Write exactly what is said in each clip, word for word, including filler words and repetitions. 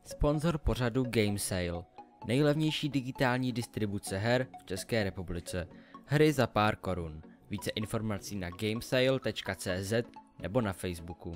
Sponzor pořadu GameSale. Nejlevnější digitální distribuce her v České republice. Hry za pár korun. Více informací na gamesale tečka cz nebo na Facebooku.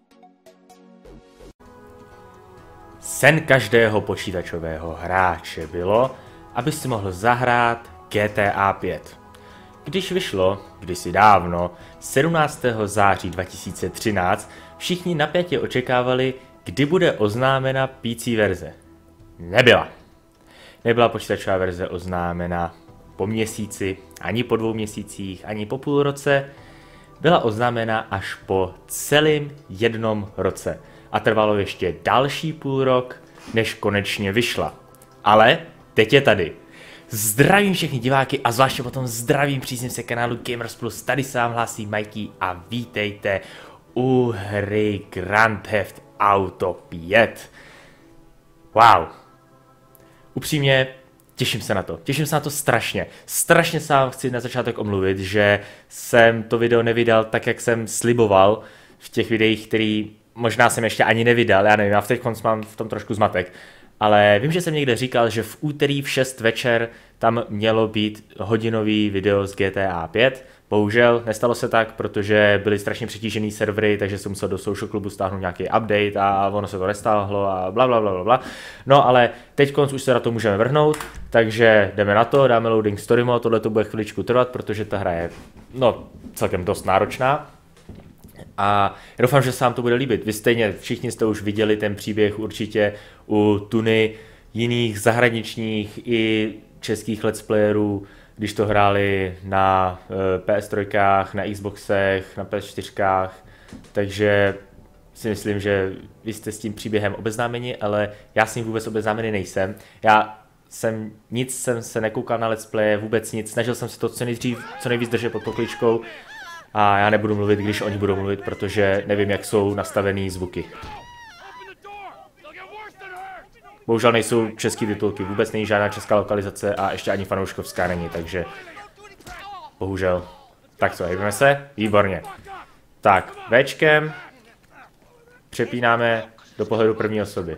Sen každého počítačového hráče bylo, aby si mohl zahrát G T A pět. Když vyšlo, kdysi dávno, sedmnáctého září dva tisíce třináct, všichni napjatě očekávali, kdy bude oznámena P C verze. Nebyla. Nebyla počítačová verze oznámena po měsíci, ani po dvou měsících, ani po půl roce. Byla oznámena až po celém jednom roce. A trvalo ještě další půl rok, než konečně vyšla. Ale teď je tady. Zdravím všechny diváky a zvláště potom zdravím příznivce kanálu Gamers Plus. Tady se vám hlásí Mikey a vítejte u hry Grand Theft Auto pět. Wow. Upřímně, těším se na to. Těším se na to strašně. Strašně se vám chci na začátek omluvit, že jsem to video nevydal tak, jak jsem sliboval v těch videích, který možná jsem ještě ani nevydal. Já nevím, já v teď mám v tom trošku zmatek. Ale vím, že jsem někde říkal, že v úterý v šest večer tam mělo být hodinový video z G T A pět. Bohužel nestalo se tak, protože byly strašně přetížený servery, takže jsem musel do Social Clubu stáhnout nějaký update a ono se to nestáhlo a bla bla bla bla. No ale teď už se na to můžeme vrhnout, takže jdeme na to, dáme loading story mode, tohle to bude chviličku trvat, protože ta hra je no celkem dost náročná. A doufám, že se vám to bude líbit. Vy stejně všichni jste už viděli ten příběh určitě u tuny jiných zahraničních i českých let's playerů, když to hráli na P S tři, na Xboxech, na P S čtyři, takže si myslím, že vy jste s tím příběhem obeznámeni, ale já s ním vůbec obeznámený nejsem. Já jsem nic jsem se nekoukal na let's play, vůbec nic, snažil jsem se to co nejdřív, co nejvíc držet pod pokličkou a já nebudu mluvit, když oni budou mluvit, protože nevím, jak jsou nastavený zvuky. Bohužel nejsou český titulky, vůbec není žádná česká lokalizace a ještě ani fanouškovská není, takže bohužel. Tak co, hejbeme se? Výborně. Tak, Včkem přepínáme do pohledu první osoby.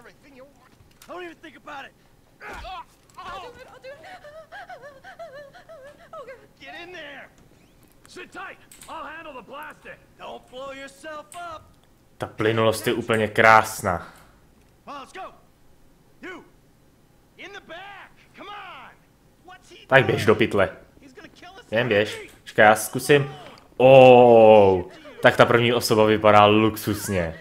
Ta plynulost je úplně krásná. Tak běž do pytle. Jen běž. Čekaj, já zkusím. Oh, tak ta první osoba vypadá luxusně.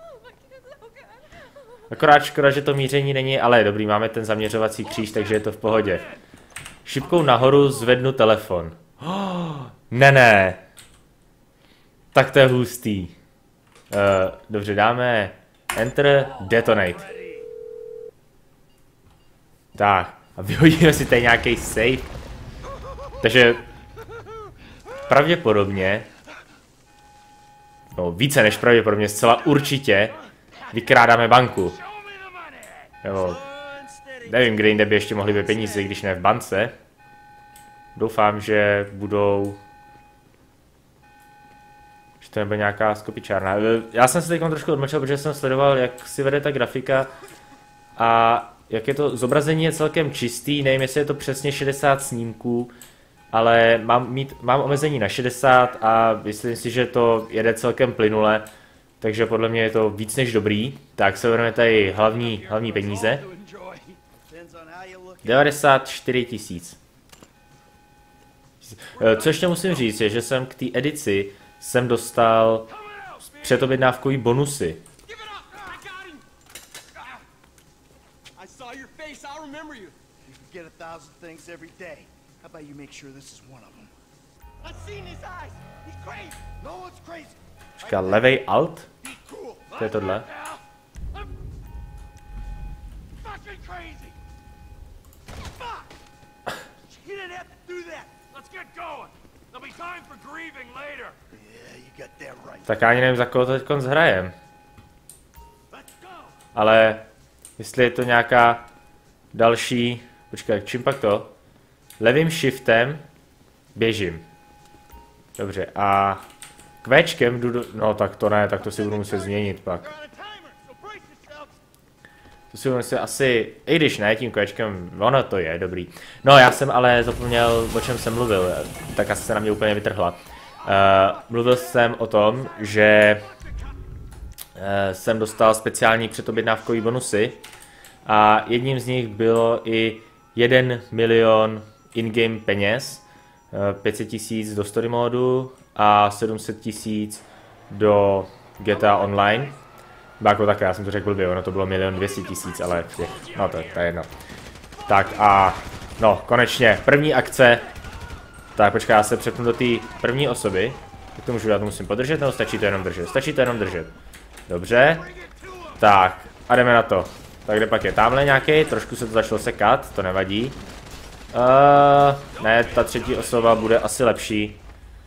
Akorát škoda, že to míření není, ale dobrý, máme ten zaměřovací kříž, takže je to v pohodě. Šipkou nahoru zvednu telefon. Oh, ne, ne. Tak to je hustý. Uh, dobře, dáme Enter, Detonate. Tak, a vyhodíme si tady nějaký save. Takže pravděpodobně, no více než pravděpodobně, zcela určitě vykrádáme banku. Jo, nevím, kde jinde by ještě mohly být peníze, když ne v bance. Doufám, že budou... že to nebude nějaká skopičárna. Já jsem se teď trošku odmlčel, protože jsem sledoval, jak si vede ta grafika a jak je to, zobrazení je celkem čistý, nevím, jestli je to přesně šedesát snímků, ale mám, mít, mám omezení na šedesát a myslím si, že to jede celkem plynule, takže podle mě je to víc než dobrý. Tak se vezmeme tady hlavní, hlavní peníze. devadesát čtyři tisíc. Co ještě musím říct, je, že jsem k té edici jsem dostal předobjednávkový bonusy. Počká, levej alt? To je tohle. Tak já ani nevím, za koho to teď zhrajem. Ale jestli je to nějaká další... Počkej, čím pak to? Levým shiftem běžím. Dobře, a Kvéčkem jdu do... No tak to ne, tak to si budu muset změnit pak. To si si asi, i když ne, tím kolečkem, ono to je dobrý. No já jsem ale zapomněl, o čem jsem mluvil, tak asi se na mě úplně vytrhla. Uh, mluvil jsem o tom, že uh, jsem dostal speciální předobjednávkový bonusy a jedním z nich bylo i jeden milion in-game peněz, uh, pět set tisíc do story modu a sedm set tisíc do G T A Online. Jako také, já jsem to řekl blbě, ono to bylo milion dvě stě tisíc, ale no to, to je jedno. Tak a no, konečně, první akce. Tak počkej, já se přepnu do té první osoby. Jak to můžu dělat, to musím podržet, nebo stačí to jenom držet? Stačí to jenom držet. Dobře. Tak, a jdeme na to. Tak kde pak je? Tamhle nějaký, trošku se to začalo sekat, to nevadí. Uh, ne, ta třetí osoba bude asi lepší.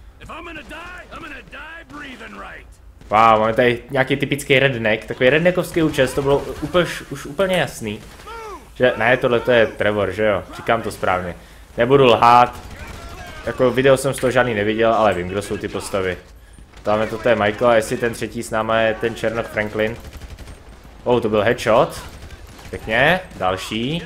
Wow, máme tady nějaký typický redneck, takový redneckovský účest, to bylo úplně, už úplně jasný. Že, ne, tohle to je Trevor, že jo, říkám to správně. Nebudu lhát, jako video jsem z toho žádný neviděl, ale vím, kdo jsou ty postavy. Tamhle to je Michael a jestli ten třetí s náma je ten Černok Franklin. Oh, to byl headshot. Pěkně, další.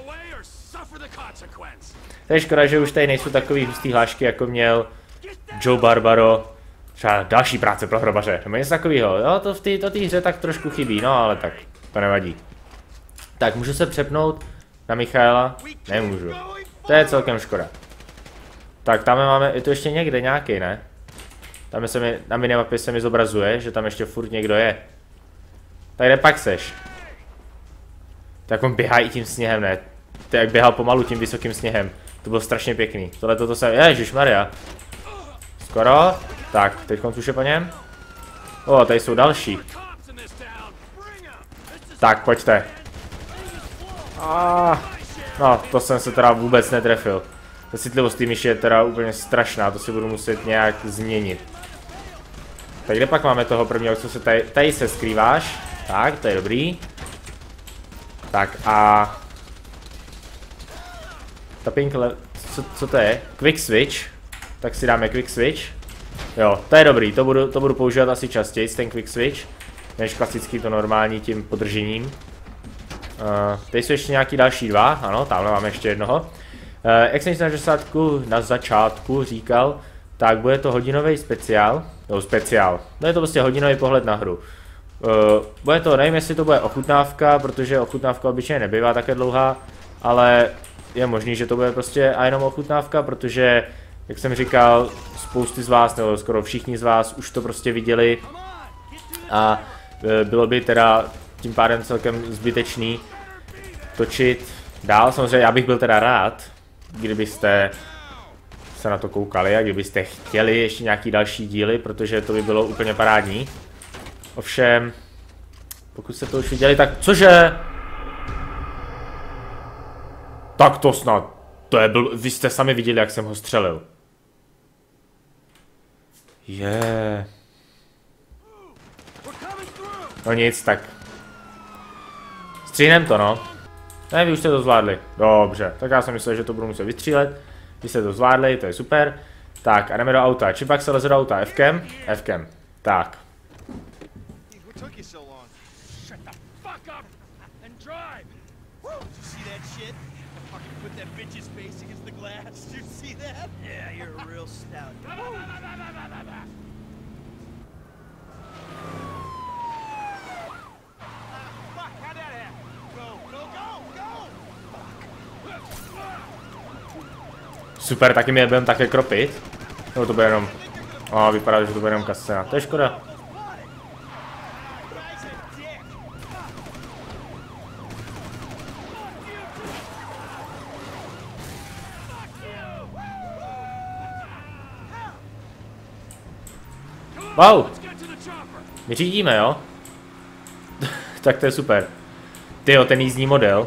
To je škoda, že už tady nejsou takový hustý hlášky, jako měl Joe Barbaro. Třeba další práce pro hrobaře, nebo něco takového. Jo, to v té hře tak trošku chybí, no ale tak, to nevadí. Tak, můžu se přepnout na Michaela? Nemůžu. To je celkem škoda. Tak, tam máme, je to ještě někde nějaký, ne? Tam se mi, na minimapě se mi zobrazuje, že tam ještě furt někdo je. Tak kde pak seš? Tak on běhá i tím sněhem, ne? To jak běhal pomalu tím vysokým sněhem. To bylo strašně pěkný. Tohle toto se, ježišmarja. Skoro. Tak, teď už je po něm. O, tady jsou další. Tak, pojďte. Ah, no, to jsem se teda vůbec netrefil. Ta citlivost té myši je teda úplně strašná, to si budu muset nějak změnit. Tak kde pak máme toho prvního, co se tady, tady se skrýváš. Tak, to je dobrý. Tak a... Tapping le... Co, co to je? Quick switch. Tak si dáme quick switch. Jo, to je dobrý, to budu, to budu používat asi častěji, ten quick switch, než klasický to normální tím podržením. Uh, tady jsou ještě nějaký další dva, ano, tamhle máme ještě jednoho. Uh, jak jsem na začátku, na začátku říkal, tak bude to hodinový speciál, no speciál, bude to prostě hodinový pohled na hru. Uh, bude to, nevím jestli to bude ochutnávka, protože ochutnávka obyčejně nebývá také dlouhá, ale je možný, že to bude prostě a jenom ochutnávka, protože jak jsem říkal, spousty z vás, nebo skoro všichni z vás už to prostě viděli a bylo by teda tím pádem celkem zbytečný točit dál. Samozřejmě já bych byl teda rád, kdybyste se na to koukali a kdybyste chtěli ještě nějaký další díly, protože to by bylo úplně parádní. Ovšem, pokud jste to už viděli, tak cože? Tak to snad, to je byl, vy jste sami viděli, jak jsem ho střelil. Je. Yeah. No nic, tak. Stříhnem to, no. Ne, vy už jste to zvládli. Dobře, tak já jsem myslel, že to budu muset vystřílet. Vy jste to zvládli, to je super. Tak, a jdeme do auta. Či pak se leze do auta? F-kem? F-kem. Tak. Super, taky mě budeme také kropit. No to bude jenom... O, vypadá, že to bude jenom kasena. To je škoda. Wow! My řídíme, jo? Tak to je super. Tyjo, ten jízdní model.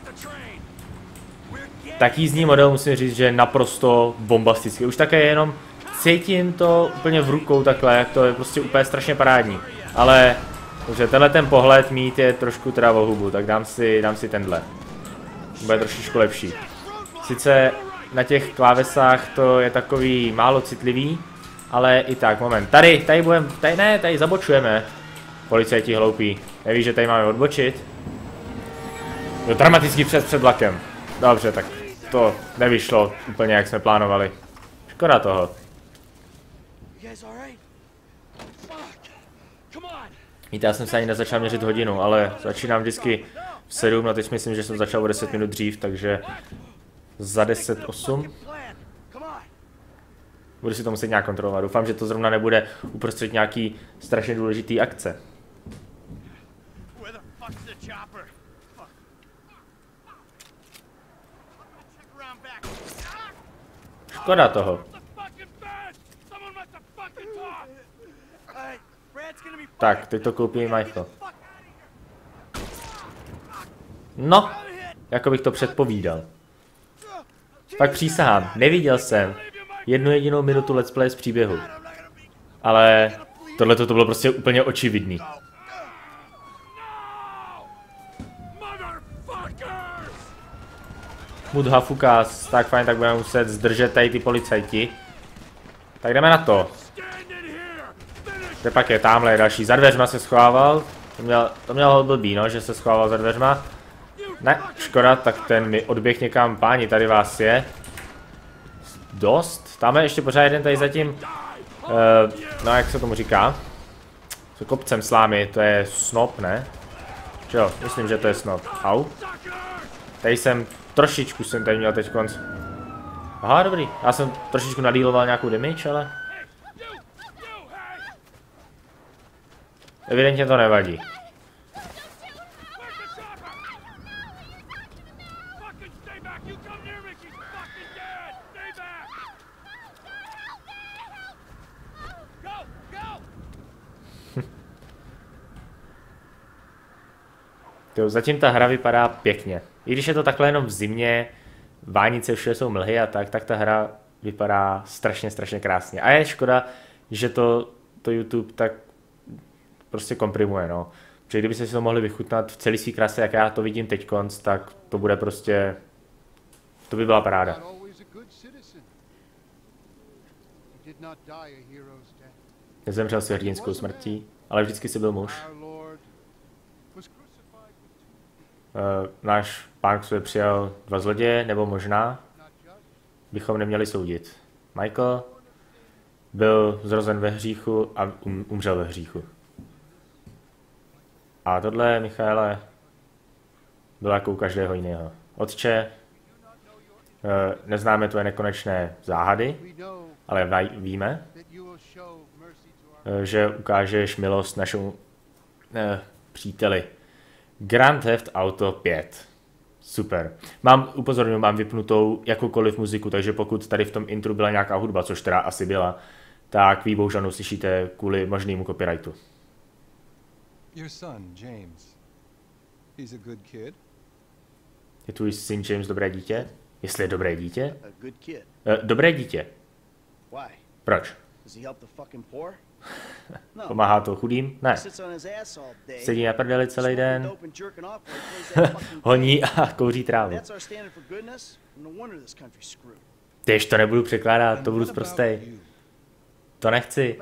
Tak jízdní model musím říct, že je naprosto bombastický. Už také jenom cítím to úplně v rukou takhle, jak to je prostě úplně strašně parádní. Ale, takže tenhle ten pohled mít je trošku teda o hubu, tak dám si, dám si tenhle. Bude trošičku lepší. Sice na těch klávesách to je takový málo citlivý, ale i tak, moment. Tady, tady budeme, tady ne, tady zabočujeme. Policajti hloupí. Neví, že tady máme odbočit? Jo, dramatický přes před vlakem. Dobře, tak to nevyšlo úplně, jak jsme plánovali. Škoda toho. Víte, já jsem se ani nezačal měřit hodinu, ale začínám vždycky v sedm, no teď myslím, že jsem začal o deset minut dřív, takže za deset osm. Budu si to muset nějak kontrolovat. Doufám, že to zrovna nebude uprostřed nějaký strašně důležitý akce. Škoda toho. Tak, teď to koupí Michael. No, jako bych to předpovídal. Pak přísahám, neviděl jsem jednu jedinou minutu let's play z příběhu. Ale tohle to bylo prostě úplně očividný. Mudha fukas, tak fajn, tak budeme muset zdržet tady ty policajti. Tak jdeme na to. Kde pak je, tamhle je další, za dveřma se schovával. To měl, to měl blbý, no, že se schovával za dveřma. Ne, škoda, tak ten mi odběh někam, páni, tady vás je. Dost, tam je ještě pořád jeden tady zatím, uh, no jak se tomu říká. S kopcem slámy, to je snop, ne? Jo, myslím, že to je snop. Au. Tady jsem, trošičku jsem tady měl teď konc. Aha, dobrý, já jsem trošičku nadýloval nějakou damage, ale... Evidentně to nevadí. Jo, zatím ta hra vypadá pěkně. I když je to takhle jenom v zimě, vánice, všude jsou mlhy a tak, tak ta hra vypadá strašně, strašně krásně. A je škoda, že to, to YouTube tak prostě komprimuje, no. Protože kdybyste si to mohli vychutnat v celý svý kráse, jak já to vidím teď konc, tak to bude prostě, to by byla paráda. Nezemřel si hrdinskou smrtí, ale vždycky si byl muž. Uh, náš pán k sobě přijal dva zloděje, nebo možná bychom neměli soudit. Michael byl zrozen ve hříchu a um, umřel ve hříchu. A tohle, Michaele, bylo jako u každého jiného. Otče, uh, neznáme tvoje nekonečné záhady, ale víme, uh, že ukážeš milost našemu uh, příteli. Grand Theft Auto pět. Super. Mám, upozorňuji, mám vypnutou jakoukoliv muziku, takže pokud tady v tom intru byla nějaká hudba, což teda asi byla, tak vy bohužel slyšíte kvůli možnému copyrightu. Your son, James. He's a good kid. Je tvůj syn James dobré dítě? Jestli je dobré dítě? Uh, dobré dítě. Proč? Pomáhá to chudým? Ne. Sedí na prdeli celý den, honí a kouří trávu. Tyž to nebudu překládat, to budu zprostej. To nechci.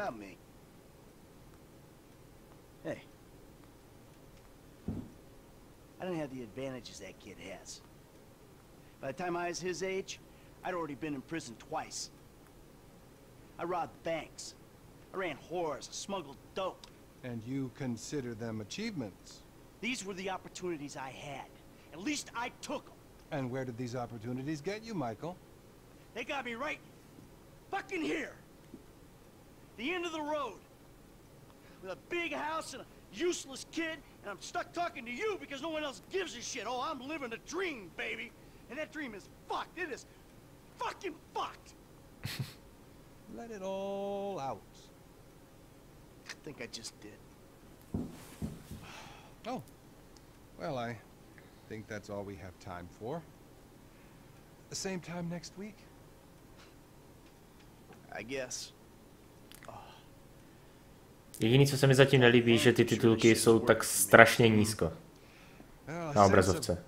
I didn't have the advantages that kid has. By the time I was his age, I'd already been in prison twice. I robbed banks. I ran whores, I smuggled dope. And you consider them achievements? These were the opportunities I had. At least I took them. And where did these opportunities get you, Michael? They got me right fucking here. The end of the road. With a big house and a useless kid, and I'm stuck talking to you because no one else gives a shit. Oh, I'm living a dream, baby. And that dream is fucked. It is fucking fucked. Let it all out. I think I just did. Oh. Well, I think that's all we have time for. The same time next week? I guess. Jediné, co se mi zatím nelíbí, že ty titulky jsou tak strašně nízko na obrazovce.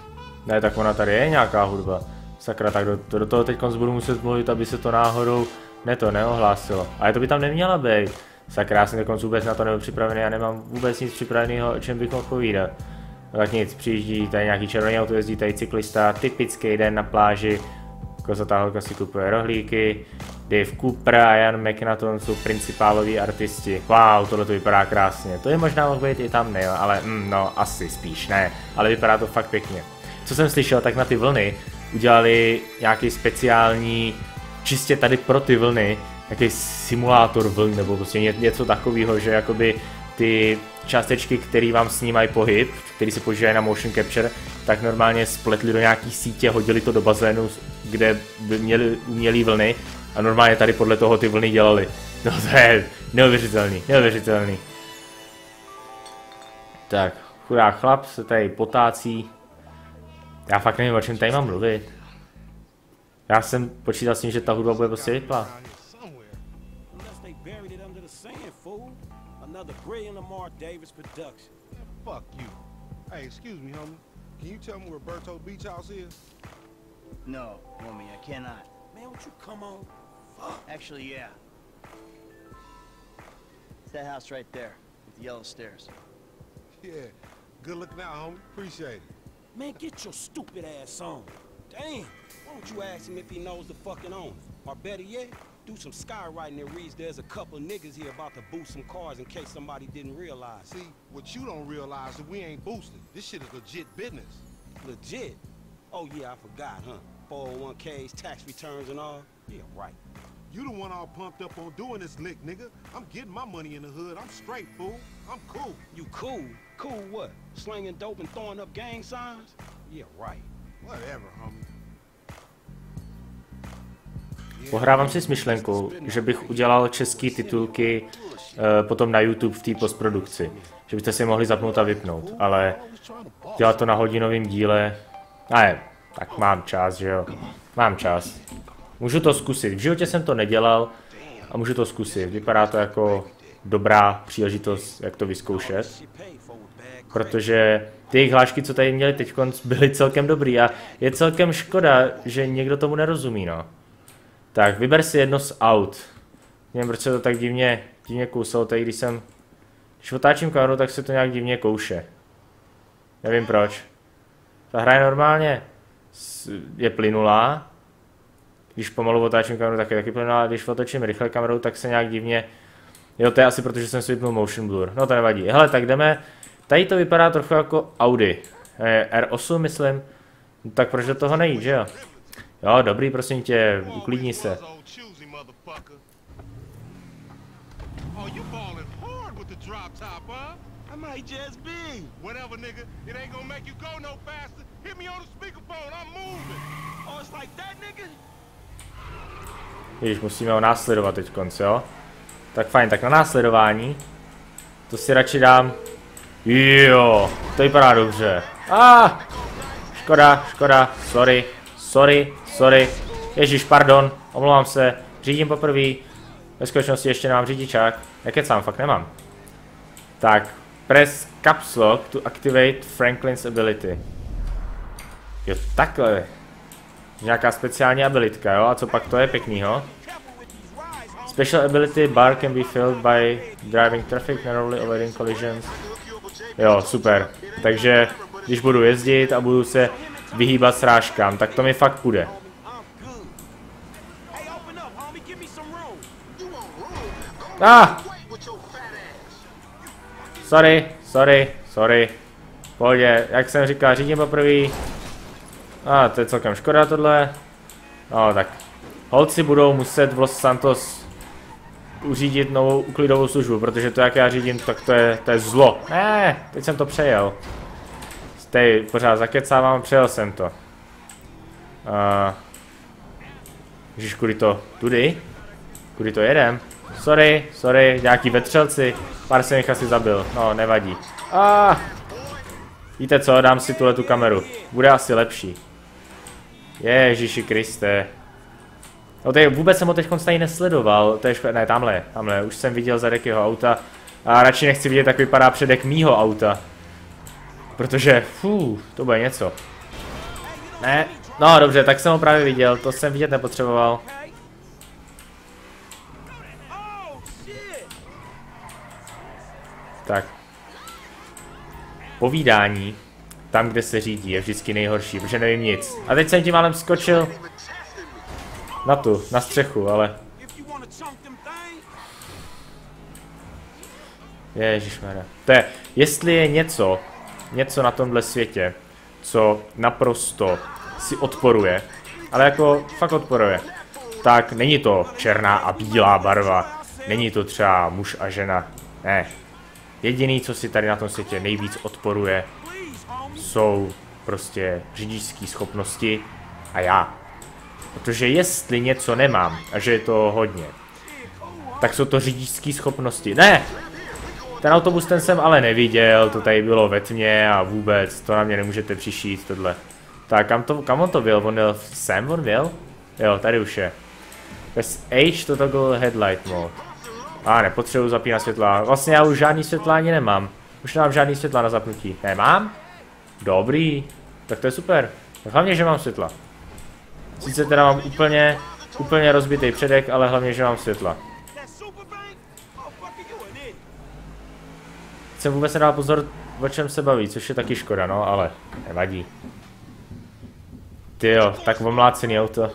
Ne, tak ona tady je nějaká hudba. Sakra, tak do, do toho teď budu muset mluvit, aby se to náhodou Ne, to neohlásilo. Ale to by tam neměla být. Sakra, já jsem dokonce vůbec na to nebyl připravený, já nemám vůbec nic připraveného, o čem bych mohl povídat. Tak nic, přijíždí tady nějaký červený auto, jezdí tady cyklista, typický den na pláži. Kozatá holka si kupuje rohlíky. Dave Cooper a Ian McNaughton jsou principáloví artisti. Wow, tohle to vypadá krásně. To je možná mohl být i tam Neil, ale mm, no asi spíš ne. Ale vypadá to fakt pěkně. Co jsem slyšel, tak na ty vlny udělali nějaký speciální, čistě tady pro ty vlny, nějaký simulátor vln nebo prostě něco takového, že jakoby ty částečky, které vám snímají pohyb, který se používají na motion capture, tak normálně spletli do nějaký sítě, hodili to do bazénu, kde by měli umělý vlny a normálně tady podle toho ty vlny dělali. No to je neuvěřitelný, neuvěřitelný. Tak, chudák chlap se tady potácí. Já fakt nevím, o čem tady mám mluvit. Já jsem počítal s tím, že ta hudba bude prostě vyplá. Fuck you. Hey, excuse me, homie. Can you tell me where Berto Beach House is? No, homie, I cannot. Man, won't you come on? Fuck. Actually, yeah. It's that house right there, with the yellow stairs. Yeah. Good looking out, homie. Appreciate it. Man, get your stupid ass on. Damn. Why don't you ask him if he knows the fucking owner? Or better yet, do some skywriting that reads there's a couple niggas here about to boost some cars in case somebody didn't realize. See, what you don't realize is we ain't boosted. This shit is legit business. Legit? Oh yeah, I forgot, huh? four oh one K's, tax returns and all? Yeah, right. You the one all pumped up on doing this lick, nigga. I'm getting my money in the hood. I'm straight, fool. I'm cool. You cool? Cool what? Slinging dope and throwing up gang signs? Yeah, right. Whatever, homie. Pohrávám si s myšlenkou, že bych udělal český titulky uh, potom na YouTube v té postprodukci. Že byste si mohli zapnout a vypnout, ale dělat to na hodinovém díle, ne, tak mám čas, že jo, mám čas. Můžu to zkusit, v životě jsem to nedělal a můžu to zkusit, vypadá to jako dobrá příležitost, jak to vyzkoušet. Protože ty jejich hlášky, co tady měli teď, byly celkem dobrý a je celkem škoda, že někdo tomu nerozumí, no. Tak, vyber si jedno z aut. Nevím, proč se to tak divně, divně kousalo, tady když jsem, když otáčím kameru, tak se to nějak divně kouše. Nevím proč. Ta hra je normálně, je plynulá. Když pomalu otáčím kameru, tak je taky plynulá, když otočím rychle kamerou, tak se nějak divně, jo, to je asi protože jsem si vypnul motion blur, no to nevadí. Hele, tak jdeme, tady to vypadá trochu jako Audi, R osm myslím, no, tak proč do toho nejít, že jo? Jo, dobrý, prosím tě, uklidni se. Ježiš, musíme ho následovat teď konc, jo? Tak fajn, tak na následování. To si radši dám. Jo, to vypadá dobře. Ah, škoda, škoda, sorry, sorry. Sorry, ježíš, pardon, omlouvám se, řídím poprvé, ve skutečnosti ještě nemám řidičák, jak kecám, fakt nemám. Tak, press caps lock to activate Franklin's ability. Jo, takhle. Nějaká speciální abilitka, jo, a co pak to je pěknýho? Special ability bar can be filled by driving traffic, narrowly avoiding collisions. Jo, super, takže když budu jezdit a budu se vyhýbat srážkám, tak to mi fakt půjde. Ah! Sorry, sorry, sorry. Pohodě, jak jsem říkal, řídím poprvé. A ah, to je celkem škoda tohle. No tak. Holci budou muset v Los Santos uřídit novou uklidovou službu, protože to, jak já řídím, tak to je, to je zlo. Ne, teď jsem to přejel. Teď pořád zakecávám, přejel jsem to. Uh, Ježiš, kudy to, tudy? Kudy to jedem? Sorry, sorry, nějaký vetřelci. Pár jsem jich asi zabil, no nevadí. Ah, víte co, dám si tuhle tu kameru. Bude asi lepší. Ježiši Kriste. No tady vůbec jsem ho teď tady nesledoval. To je škoda, ne, tamhle, tamhle, už jsem viděl zadek jeho auta. A radši nechci vidět, jak vypadá předek mýho auta. Protože, fů, to bude něco. Ne, no dobře, tak jsem ho právě viděl, to jsem vidět nepotřeboval. Tak. Povídání, tam, kde se řídí, je vždycky nejhorší, protože nevím nic. A teď jsem tím málem skočil na tu, na střechu, ale... Ježišmarja. To je, jestli je něco, něco na tomhle světě, co naprosto si odporuje, ale jako fakt odporuje, tak není to černá a bílá barva, není to třeba muž a žena, ne. Jediný, co si tady na tom světě nejvíc odporuje, jsou prostě řidičské schopnosti a já. Protože jestli něco nemám, a že je to hodně, tak jsou to řidičské schopnosti. Ne! Ten autobus ten jsem ale neviděl, to tady bylo ve tmě a vůbec, to na mě nemůžete přišít, tohle. Tak kam, to, kam on to byl? On jel sem, on byl? Jo, tady už je. Press H to toggle headlight mode. A nepotřebuji zapínat světla. Vlastně já už žádný světla ani nemám. Už nemám žádný světla na zapnutí. Nemám? Dobrý. Tak to je super. Tak hlavně, že mám světla. Sice teda mám úplně, úplně rozbitý předek, ale hlavně, že mám světla. Jsem vůbec nedal pozor, o čem se baví, což je taky škoda, no, ale nevadí. Tyjo, tak omlácený auto.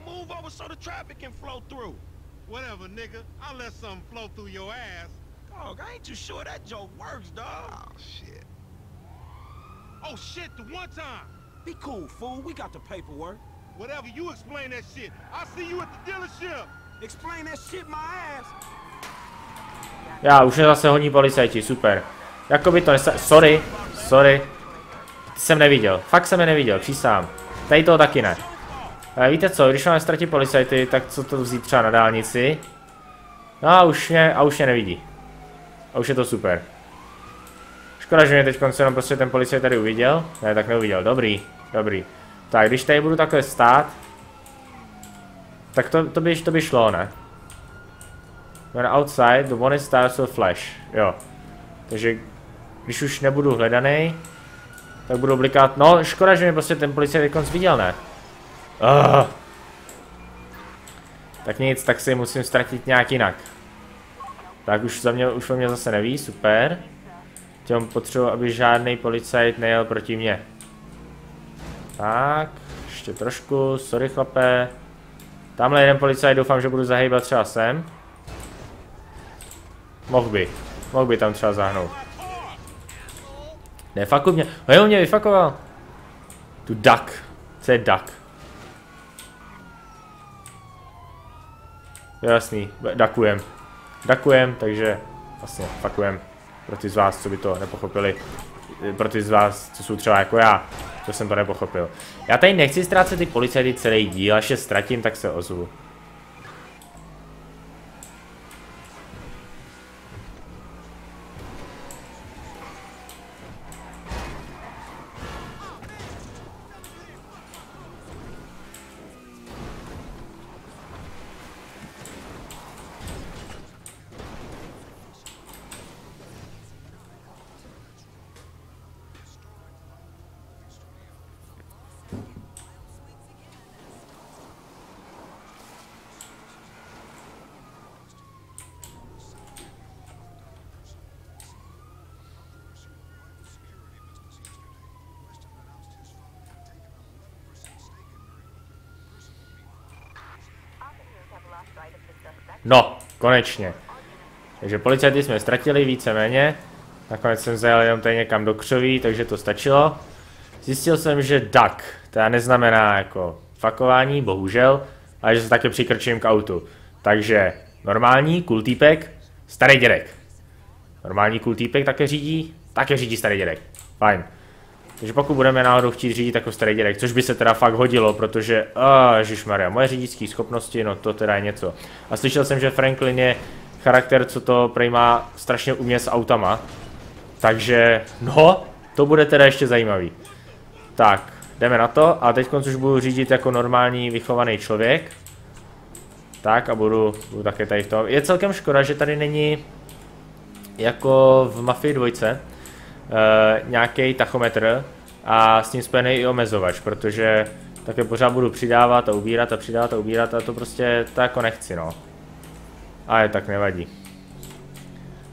Whatever, nigga. I'll let something flow through your ass. Dog, I ain't too sure that joke works, dog. Oh, shit. Oh, shit, the one time. Be cool, fool. We got the paperwork. Whatever, you explain that shit. I'll see you at the dealership. Explain that shit my ass. Já, už mě zase honí policajti, super. Jakoby to nesa... Sorry, sorry. Ty jsem neviděl, fakt jsem je neviděl, přísám. Tady toho taky ne. Ale víte co, když máme ztratit policajty, tak co to vzít třeba na dálnici? No a už mě, a už mě nevidí. A už je to super. Škoda, že mě teď jenom prostě ten policajt tady uviděl. Ne, tak neuviděl, dobrý, dobrý. Tak, když tady budu takhle stát, tak to, to, by, to by šlo, ne? When outside, the one starts to flash, jo. Takže, když už nebudu hledaný, tak budu blikat. No, škoda, že mě prostě ten policajt teď viděl, ne? Uh. Tak nic, tak si musím ztratit nějak jinak. Tak už za mě, už o mě zase neví, super. Těm potřebuji, aby žádný policajt nejel proti mně. Tak, ještě trošku, sorry chlape. Tamhle jeden policajt, doufám, že budu zahýbat třeba sem. Mohl by, mohl by tam třeba zahnout. Ne, fakuj mě, hej, on mě vyfakoval. Tu duck, co je duck? Jasný, dakujem. Dakujem, takže vlastně fakujem. Pro ty z vás, co by to nepochopili. Pro ty z vás, co jsou třeba jako já, co jsem to nepochopil. Já tady nechci ztrácet ty policajty celý díl, až je ztratím, tak se ozvu. No, konečně. Takže policajty jsme ztratili víceméně. Nakonec jsem zajel jenom tady někam do křoví, takže to stačilo. Zjistil jsem, že duck, to neznamená jako fakování, bohužel, ale že se také přikrčím k autu. Takže normální, cool týpek, starý dědek. Normální cool týpek také řídí, také řídí starý dědek. Fajn. Takže pokud budeme náhodou chtít řídit jako starý dědek, což by se teda fakt hodilo, protože, oh, ježišmarja, moje řidičské schopnosti, no to teda je něco. A slyšel jsem, že Franklin je charakter, co to prej má strašně umět s autama. Takže, no, to bude teda ještě zajímavý. Tak, jdeme na to a teď už budu řídit jako normální vychovaný člověk. Tak a budu, budu také tady v tom. Je celkem škoda, že tady není jako v Mafii dvojce. Uh, nějaký tachometr a s tím spojený i omezovač, protože také pořád budu přidávat a ubírat a přidávat a ubírat a to prostě to jako nechci, no. Ale tak nevadí.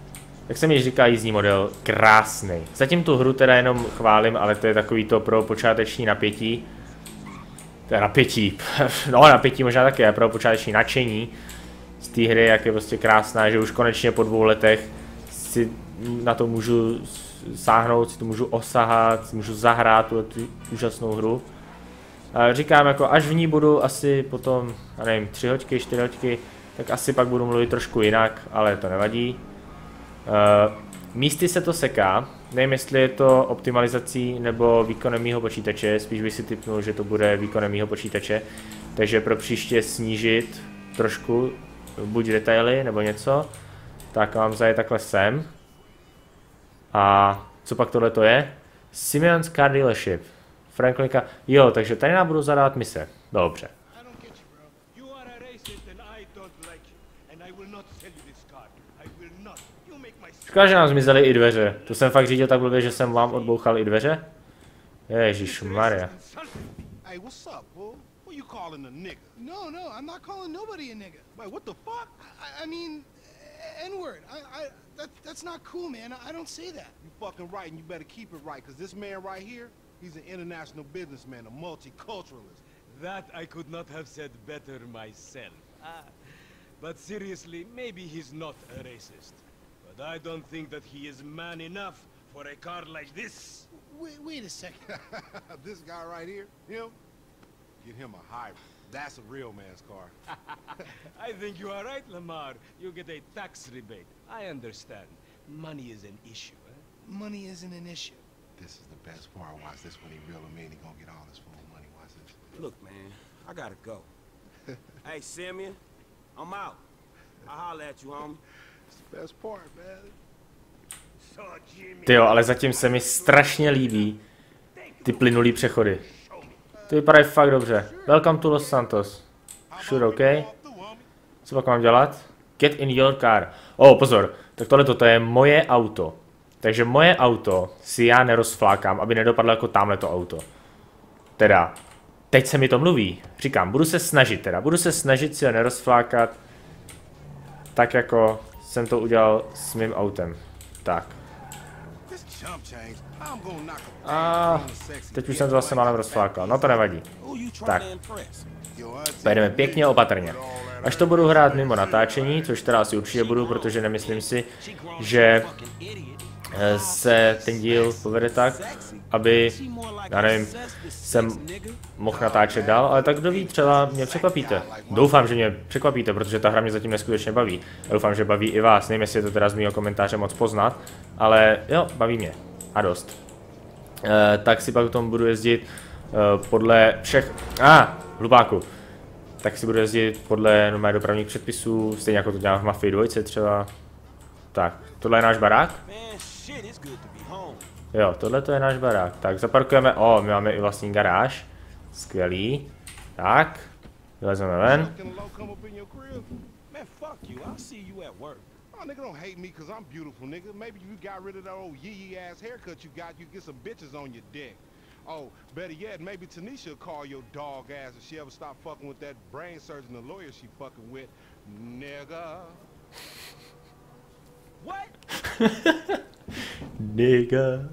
Jak jsem již říkal, jízdní model krásný. Zatím tu hru teda jenom chválím, ale to je takový to pro počáteční napětí. To je napětí, no napětí možná taky, pro počáteční nadšení z té hry, jak je prostě krásná, že už konečně po dvou letech si na to můžu sáhnout, si to můžu osahat, si můžu zahrát tu, tu úžasnou hru. A říkám, jako až v ní budu asi potom, já nevím, tři hoďky, čtyři hoďky, tak asi pak budu mluvit trošku jinak, ale to nevadí. Uh, místy se to seká, nevím jestli je to optimalizací nebo výkonem mýho počítače, spíš bych si tipnul, že to bude výkonem mýho počítače, takže pro příště snížit trošku buď detaily nebo něco, tak mám zajet takhle sem. A co pak tohle to je? Simeon's Car Dealership. Franklinka, jo, takže tady nám budu zadávat mise, dobře. Škoda, že nám zmizely i dveře. To jsem fakt řídil tak blbě, že jsem vám odbouchal i dveře? Ježišmarja. Hey, what's up, fool? Who you calling a nigga? No, no, I'm not calling nobody a nigga. Wait, what the fuck? I, I mean, N-word. I, I, that, that's not cool, man. I don't say that. You fucking right, and you better keep it right, because this man right here, he's an international businessman, a multiculturalist. That I could not have said better myself. Ah, but seriously, maybe he's not a racist. But I don't think that he is man enough for a car like this. Wait, wait a second. This guy right here, him, get him a hybrid. That's a real man's car. I think you are right, Lamar. You get a tax rebate. I understand. Money is an issue, eh? Money isn't an issue. This is the best part. Watch this when he real and mean. He gonna get all his full money. Watch this. Look, man, I gotta go. Hey, Simeon, I'm out. I'll holler at you, homie. It's the best part, man. Tyjo, ale zatím se mi strašně líbí ty plynulý přechody. Ty vypadají fakt dobře. Welcome to Los Santos. Sure, OK. Co pak mám dělat? Get in your car. Oh, pozor. Tak tohle to je moje auto. Takže moje auto si já nerozflákám, aby nedopadlo jako tamhleto auto. Teda, teď se mi to mluví. Říkám, budu se snažit teda. Budu se snažit si ho nerozflákat. Tak jako jsem to udělal s mým autem. Tak. A teď už jsem to zase málem rozflákal. No to nevadí. Tak. Pojedeme pěkně opatrně. Až to budu hrát mimo natáčení, což teda asi určitě budu, protože nemyslím si, že se ten díl povede tak, aby, já nevím, jsem mohl natáčet dál, ale tak kdo ví, třeba mě překvapíte. Doufám, že mě překvapíte, protože ta hra mě zatím neskutečně baví. Doufám, že baví i vás, nevím, jestli je to teda z mýho komentáře moc poznat, ale jo, baví mě. A dost. E, tak si pak v tom budu jezdit e, podle všech... A, ah, hlubáku. Tak si budu jezdit podle normálních dopravních předpisů, stejně jako to dělám v Mafii dva třeba. Tak, tohle je náš barák? Jo, tohle to je náš barák. Tak zaparkujeme, o, my máme i vlastní garáž. Skvělý. Tak, vylezeme ven. Oh, nigga, don't hate me because I'm beautiful, nigga. Maybe you got rid of that old yee-yee ass haircut you got, you get some bitches on your dick. Oh, better yet, maybe Tanisha will call your dog ass if she ever stop fucking with that brain surgeon and lawyer she fucking with. Nigga. What? Nigga.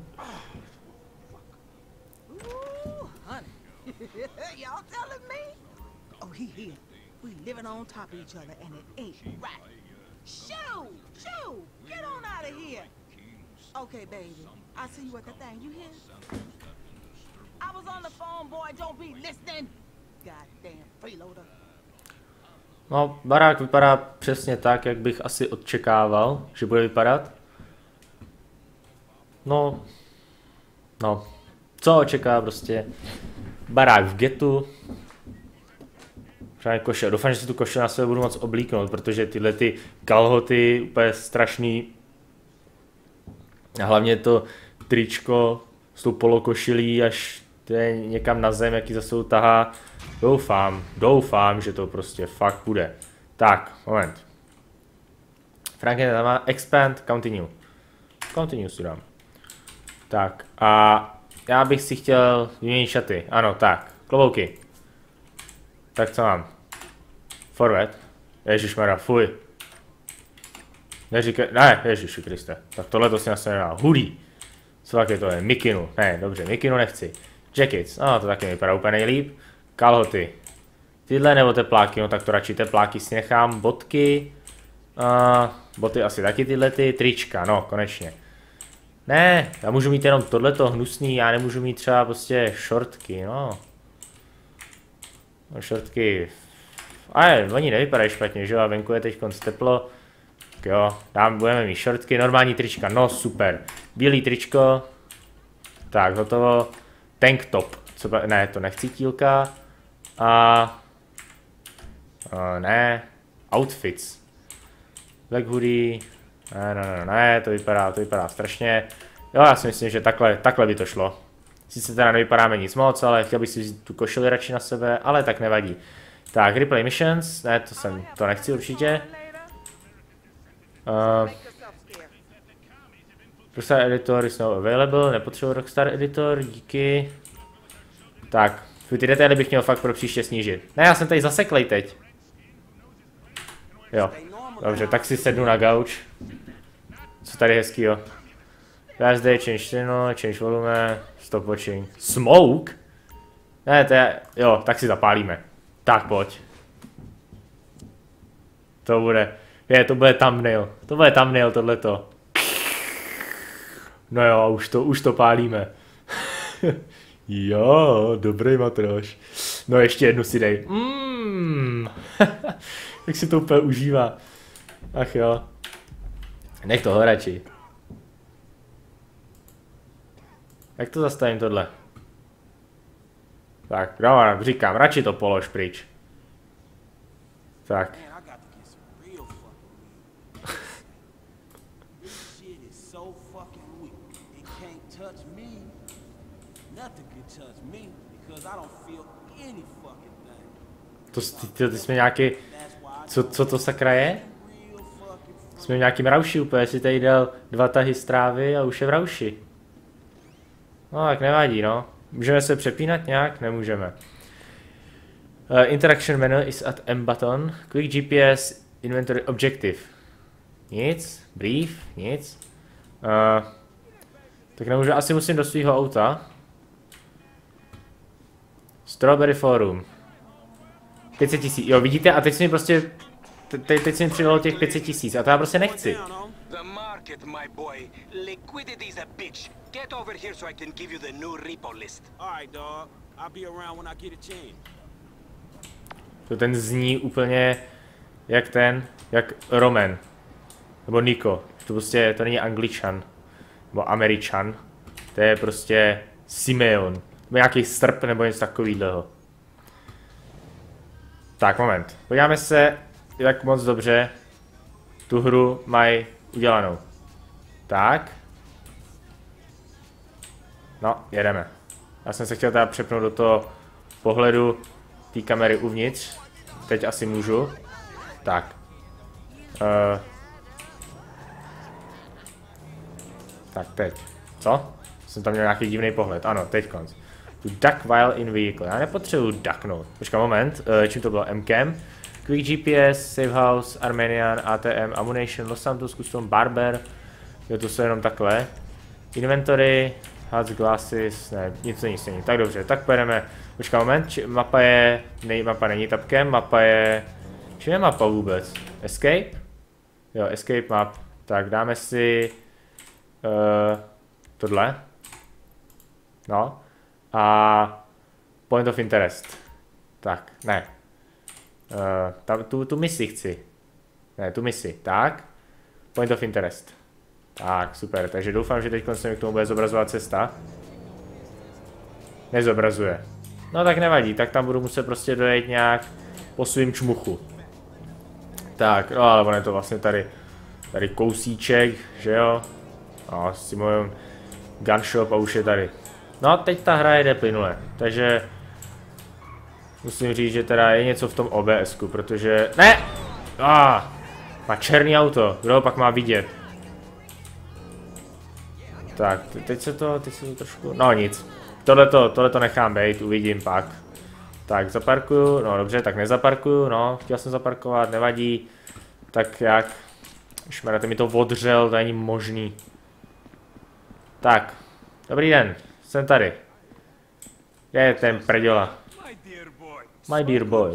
Ooh, honey. Y'all telling me? Oh, he here. We living on top of each other and it ain't right. Shoo! Shoo! Get on out of here! Okay, baby. I see you at the thing. You hear? I was on the phone, boy. Don't be listening. Goddamn freeloader. No, barák vypadá přesně tak, jak bych asi očekával, že bude vypadat. No, no, co očeká prostě barák v getu. Právě košel. Doufám, že si tu košel na sebe budu moc oblíknout, protože tyhle ty kalhoty úplně strašný. A hlavně to tričko s tou polokošilí až to je někam na zem, jaký zase tahá. Doufám, doufám, že to prostě fakt bude. Tak, moment. Franklin tam má expand, continue. Continue si dám. Tak a já bych si chtěl vyměnit šaty. Ano, tak, klobouky. Tak co mám? Forward. Ježišmarja, fuj. Neříkej, ne, Ježiši Kriste, tak tohle to si asi nedá. Hoodie. Co taky to je? Mikinu. Ne, dobře, mikinu nechci. Jackets, no to taky vypadá úplně nejlíp. Kalhoty. Tyhle nebo tepláky, no tak to radši tepláky si nechám. Botky. Uh, boty asi taky tyhle ty. Trička, no konečně. Ne, já můžu mít jenom tohleto hnusný, já nemůžu mít třeba prostě šortky, no. No šortky. Ale oni nevypadají špatně, že jo, a venku je teď konc teplo. Tak jo, dám, budeme mít šortky, normální trička, no super. Bílý tričko. Tak, hotovo. Tank top, co, ne, to nechci tílka. A... a ne, outfits. Black hoodie. Ne, ne, ne, ne, to vypadá, to vypadá strašně. Jo, já si myslím, že takhle, takhle by to šlo. Sice teda nevypadáme nic moc, ale chtěl bych si vzít tu košili radši na sebe, ale tak nevadí. Tak, replay missions, ne, to jsem, to nechci určitě. Uh, Rockstar Editor is now available, nepotřebuji Rockstar Editor, díky. Tak, ty detaily bych měl fakt pro příště snížit. Ne, já jsem tady zaseklej teď. Jo, dobře, tak si sednu na gauč. Co tady hezkýho? Last day, change channel, change volume, stop watching. Smoke? Ne, to je, jo, tak si zapálíme. Tak pojď. To bude, je, to bude thumbnail, to bude thumbnail tohleto. No jo, už to, už to pálíme. Jo, dobrý matroš. No ještě jednu si dej. Mmm. Jak si to úplně užívá. Ach jo. Nech toho radši. Jak to zastavím tohle? Tak, no, říkám, radši to polož pryč. Tak. To, ty, ty jsme nějaký, co, co to sakra je? Jsme v nějakým rauši úplně, si tady dal dva tahy strávy a už je v rauši. No tak nevadí, no. Můžeme se přepínat nějak? Nemůžeme. Uh, interaction menu is at M button. Quick G P S inventory objective. Nic. Brief. Nic. Uh, tak nemůžu, asi musím do svého auta. Strawberry Forum. pět set tisíc, jo vidíte, a teď si mi prostě, te, teď si mi přidalo těch pět set tisíc a to já prostě nechci. To ten zní úplně jak ten, jak Roman, nebo Nico, to prostě, to není Angličan, nebo Američan, to je prostě Simeon, nebo nějaký Srb nebo něco takového. Tak, moment. Podíváme se, jak moc dobře tu hru mají udělanou. Tak. No, jedeme. Já jsem se chtěl teda přepnout do toho pohledu té kamery uvnitř. Teď asi můžu. Tak. Uh. Tak, teď. Co? Jsem tam měl nějaký divný pohled. Ano, teď konc. To duck while in vehicle. Já nepotřebuji ducknout. Počkej moment, uh, čím to bylo? M-Cam. Quick G P S, Safe House, Armenian, A T M, Ammunition, Los Santos, Custom, Barber. Jo, to jsou jenom takhle. Inventory, Hats, Glasses, ne, nic není stejný. Tak dobře, tak pojedeme. Počkej moment, či, mapa je, nej, mapa není tapkem, mapa je, čím je mapa vůbec? Escape? Jo, Escape map. Tak dáme si uh, tohle. No. A point of interest. Tak, ne. Uh, tam, tu, tu misi chci. Ne, tu misi. Tak. Point of interest. Tak, super. Takže doufám, že teď se mi k tomu bude zobrazovat cesta. Nezobrazuje. No tak nevadí, tak tam budu muset prostě dojet nějak po svým čmuchu. Tak, no ale on je to vlastně tady, tady kousíček, že jo. No, s tím mojím gunshop a už je tady. No, teď ta hra jede plynule, takže musím říct, že teda je něco v tom O B S ku, protože... Ne! Ah, má černý auto, kdo ho pak má vidět? Tak, teď se to, teď se to trošku... No nic, tohleto, tohleto nechám bejt, uvidím pak. Tak, zaparkuju, no dobře, tak nezaparkuju, no, chtěl jsem zaparkovat, nevadí. Tak jak... Šmerate mi to odřel, to není možný. Tak, dobrý den, jsem tady. Kde je ten prděla? My dear boy.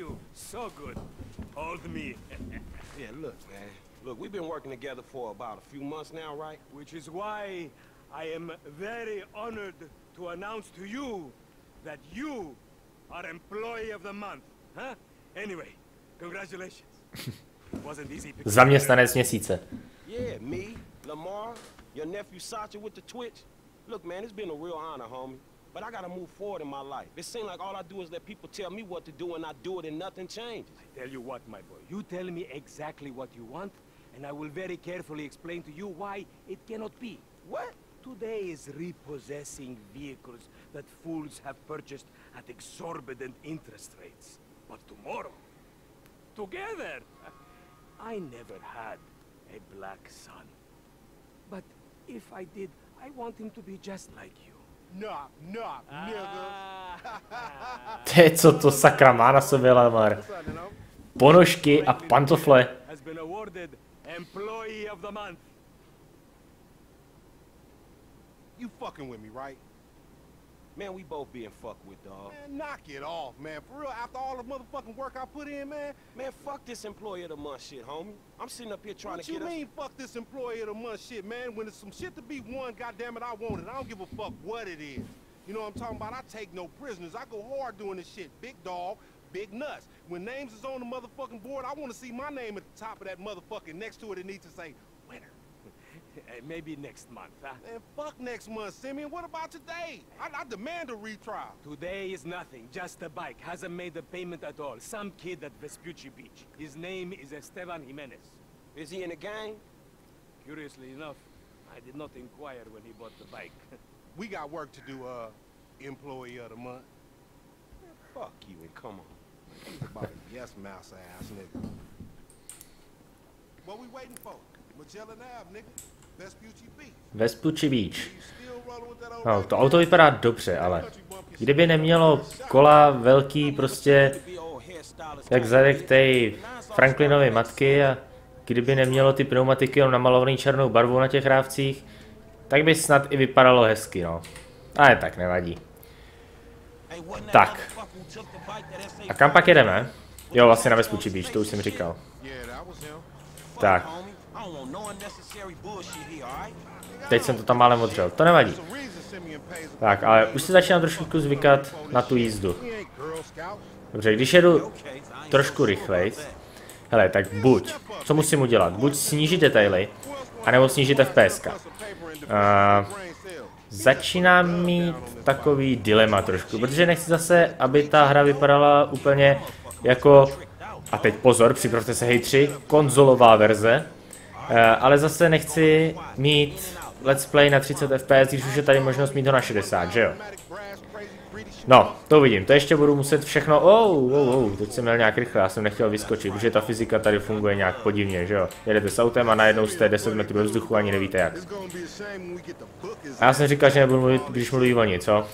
Yeah, look, man. Look, we've been working together for about a few months now, right? Which is why I am very honored to announce to you that you are Employee of the Month. Huh? Anyway, congratulations. Wasn't easy. Zaměstnanec měsíce. Yeah, me, Lamar, your nephew Sacha with the Twitch. Look, man, it's been a real honor, homie. But I gotta move forward in my life. It seems like all I do is let people tell me what to do and I do it and nothing changes. I tell you what, my boy. You tell me exactly what you want, and I will very carefully explain to you why it cannot be. What? Today is repossessing vehicles that fools have purchased at exorbitant interest rates. But tomorrow, together, I never had a black son. But if I did, I want him to be just like you. Knock, knock, nigga. Ty, co to sakra má na sobě, Lamar? Ponožky a pantofle. Has been awarded Employee of the Month. You fucking with me, right? Man, we both being fucked with, dog. Man, knock it off, man. For real, after all the motherfucking work I put in, man. Man, fuck this Employee of the Month shit, homie. I'm sitting up here trying What to you get mean, us... fuck this Employee of the Month shit, man? When there's some shit to be won, goddammit, I want it. I don't give a fuck what it is. You know what I'm talking about? I take no prisoners. I go hard doing this shit. Big dog, big nuts. When names is on the motherfucking board, I want to see my name at the top of that motherfucking next to it. It needs to say, winner. Maybe next month, huh? Man, fuck next month, Simeon. What about today? I, I demand a retrial. Today is nothing. Just a bike. Hasn't made the payment at all. Some kid at Vespucci Beach. His name is Esteban Jimenez. Is he in the gang? Curiously enough, I did not inquire when he bought the bike. We got work to do, uh, Employee of the Month. Man, fuck you and come on. He's about a yes mouse ass nigga. What we waiting for? Magellan Ave, nigga. Vespucci Beach. Vespucci Beach. No, to auto vypadá dobře, ale kdyby nemělo kola velký prostě jak zadek té Franklinovy matky a kdyby nemělo ty pneumatiky jenom namalovaný černou barvou na těch rávcích, tak by snad i vypadalo hezky, no. Ale tak nevadí. Tak. A kam pak jedeme? Jo, vlastně na Vespucci Beach, to už jsem říkal. Tak. Teď jsem to tam málem odřel, to nevadí. Tak, ale už se začínám trošku zvykat na tu jízdu. Dobře, když jedu trošku rychlejc, hele, tak buď, co musím udělat, buď snížit detaily, anebo snížit F P S ka. Uh, začínám mít takový dilema trošku, protože nechci zase, aby ta hra vypadala úplně jako, a teď pozor, připravte se hejtři, konzolová verze, uh, ale zase nechci mít let's play na třicet F P S, když už je tady možnost mít ho na šedesát, že jo? No, to uvidím, to ještě budu muset všechno, oh, oh, oh, teď jsem měl nějak rychle, já jsem nechtěl vyskočit, protože ta fyzika tady funguje nějak podivně, že jo? Jedete s autem a najednou jste deset metrů do vzduchu, ani nevíte jak. A já jsem říkal, že nebudu mluvit, když mluví oni, co?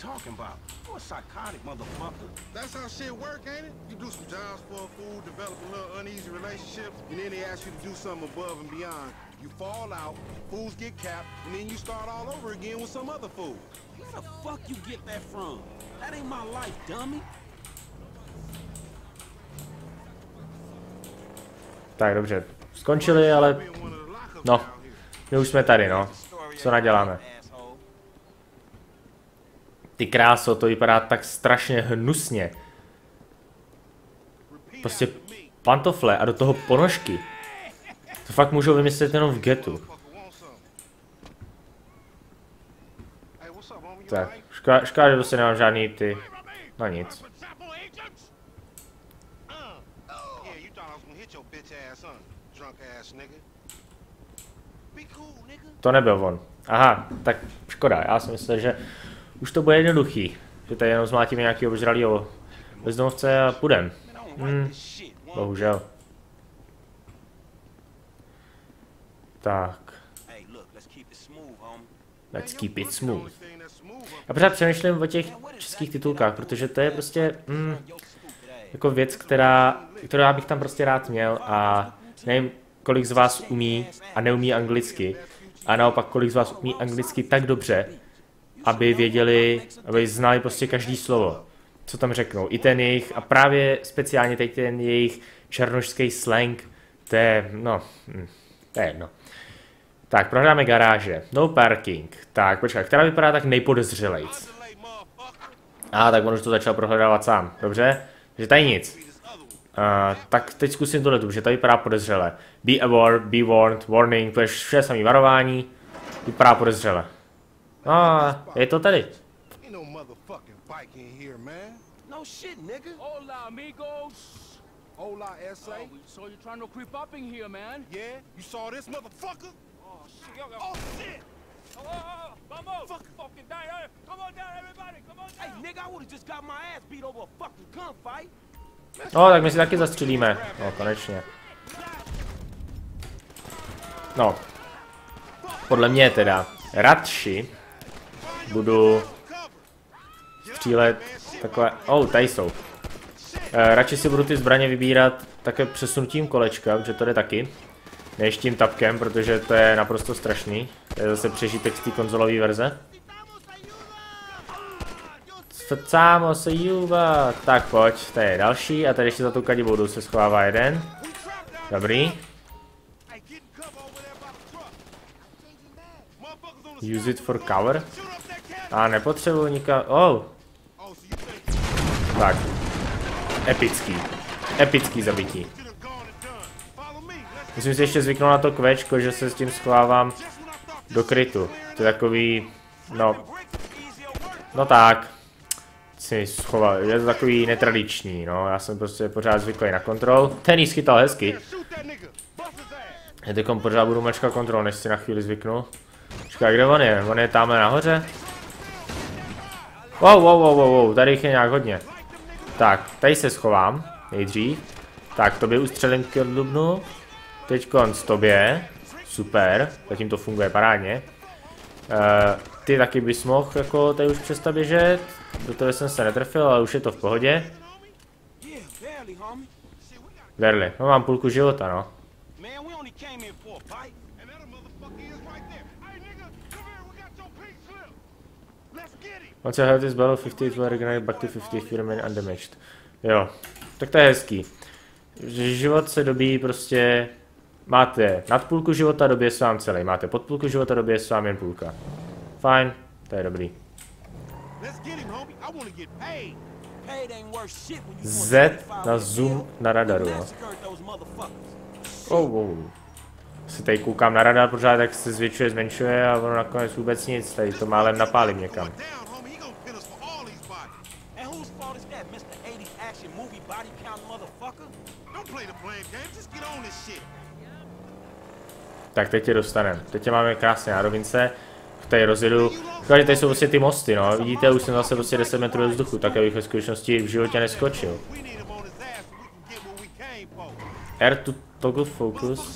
That's how shit work, ain't it? You do some jobs for a fool, develop a little uneasy relationship, and then they ask you to do something above and beyond. You fall out, fools get capped, and then you start all over again with some other fool. Where the fuck you get that from? That ain't my life, dummy. Tak dobře, skončili, ale no, my už jsme tady, no. Co naděláme? Ty kráso, to vypadá tak strašně hnusně. Prostě pantofle a do toho ponožky. To fakt můžou vymyslet jenom v getu. Tak, škoda, škoda, že prostě nemám žádný ty, no nic. To nebyl on. Aha, tak škoda, já si myslím, že už to bude jednoduchý. Že tady jenom zmlátíme nějaký obžralýho bezdomovce a půjdem. Hmm, bohužel. Tak. Let's keep it smooth. Já pořád přemýšlím o těch českých titulkách, protože to je prostě mm, jako věc, která, kterou já bych tam prostě rád měl a nevím, kolik z vás umí a neumí anglicky. A naopak, kolik z vás umí anglicky tak dobře, aby věděli, aby znali prostě každý slovo, co tam řeknou. I ten jejich, a právě speciálně teď ten jejich černošský slang, to je, no, to je jedno. Tak, prohráme garáže. No parking. Tak, počkej, která vypadá tak nejpodezřelejc? A, ah, tak on už to začal prohledávat sám. Dobře? Takže tady nic. Uh, tak teď zkusím tohle tu, že tady vypadá podezřele. Be aware, be warned, warning, to je vše samý varování. Vypadá podezřele. No, je to tady. No shit, nigga. Hola, amigos. Hola, S A. Oh, so you're trying to creep up in here, man? Yeah, you saw this motherfucker? Oh shit! Oh shit! Oh, oh, oh, vamos! Fuck, fucking down! Come on down, everybody! Come on down! Hey, nigga, I would've just got my ass beat over a fucking gunfight. No, tak my si taky zastřelíme. No, konečně. No. Podle mě teda radši budu střílet takové... Oh, tady jsou. E, radši si budu ty zbraně vybírat také přesunutím kolečka, protože to jde taky. Než tím tapkem, protože to je naprosto strašný. To je zase přežitek z té konzolové verze. Sfacámo se juba. Tak pojď, tady je další a tady ještě za tou kadibou se schovává jeden. Dobrý. Use it for cover. A nepotřebuji nikam... Oh. Tak. Epický. Epický zabití. Musím si ještě zvyknout na to kvéčko, že se s tím schovávám do krytu. To je takový... No... No tak. Si schoval. Je to takový netradiční, no. Já jsem prostě pořád zvyklý na kontrol. Ten jí schytal hezky. Já teďkom pořád budu mačkat kontrol, než si na chvíli zvyknu. Počkej, kde on je? On je tamhle nahoře? Wow, wow, wow, wow, wow, tady jich je nějak hodně. Tak, tady se schovám, nejdřív. Tak, tobě ustřelím k dubnu. Teďkon z tobě. Super, zatím to funguje parádně. Uh, ty taky bys mohl jako tady už přestat běžet. Do toho jsem se netrefil, ale už je to v pohodě. Verli, no mám půlku života, no. Once you have this battle fifty, it will regenerate back to fifty if you remain undamaged. Jo, tak to je hezký. Že život se dobíjí prostě... Máte nad půlku života, dobije se vám celý. Máte pod půlku života, dobije se vám jen půlka. Fajn, to je dobrý. Z na zoom na radaru, jo. Oh, oh. Se tady koukám na radar pořád, jak se zvětšuje, zmenšuje a ono nakonec vůbec nic. Tady to málem napálím někam. Tak teď tě dostaneme. Teď tě máme krásně na rovince. Tady rozjedu. Tady jsou vlastně ty mosty, no. Vidíte, už jsem zase prostě deset metrů do vzduchu, tak abych ve skutečnosti v životě neskočil. R to toggle focus.